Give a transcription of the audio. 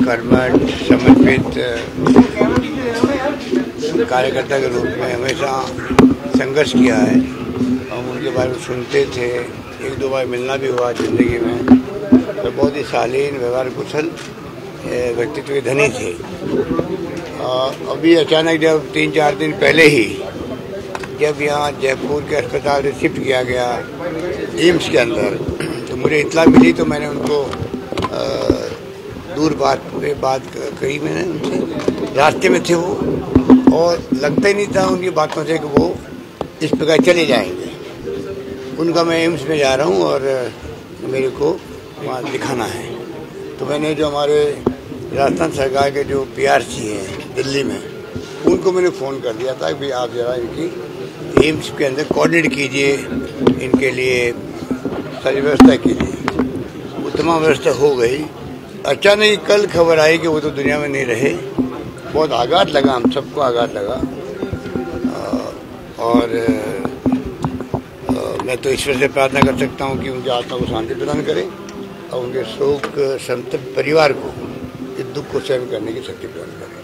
कर्मठ समर्पित कार्यकर्ता के रूप में हमेशा संघर्ष किया है। हम उनके बारे में सुनते थे, एक दो बार मिलना भी हुआ ज़िंदगी में। तो बहुत ही शालीन, व्यवहार कुशल व्यक्तित्व के धनी थे। अभी अचानक जब 3-4 दिन पहले ही जब यहाँ जयपुर के अस्पताल से शिफ्ट किया गया एम्स के अंदर, तो मुझे इत्तला मिली तो मैंने उनको दूर बात कही मैंने उनसे। रास्ते में थे वो और लगता ही नहीं था उनकी बातों से कि वो इस प्रकार चले जाएंगे। उनका मैं एम्स में जा रहा हूँ और मेरे को वहाँ दिखाना है। तो मैंने जो हमारे राजस्थान सरकार के जो PRC हैं दिल्ली में, उनको मैंने फ़ोन कर दिया था कि भाई आप ज़रा इनकी एम्स के अंदर कोऑर्डिनेट कीजिए, इनके लिए सारी व्यवस्था कीजिए। वो तमाम व्यवस्था हो गई। अचानक ही कल खबर आई कि वो तो दुनिया में नहीं रहे। बहुत आघात लगा, हम सबको आघात लगा। और मैं तो ईश्वर से प्रार्थना कर सकता हूँ कि उनकी आत्मा को शांति प्रदान करे और उनके शोक संतप्त परिवार को इस दुख को सहन करने की शक्ति प्रदान करे।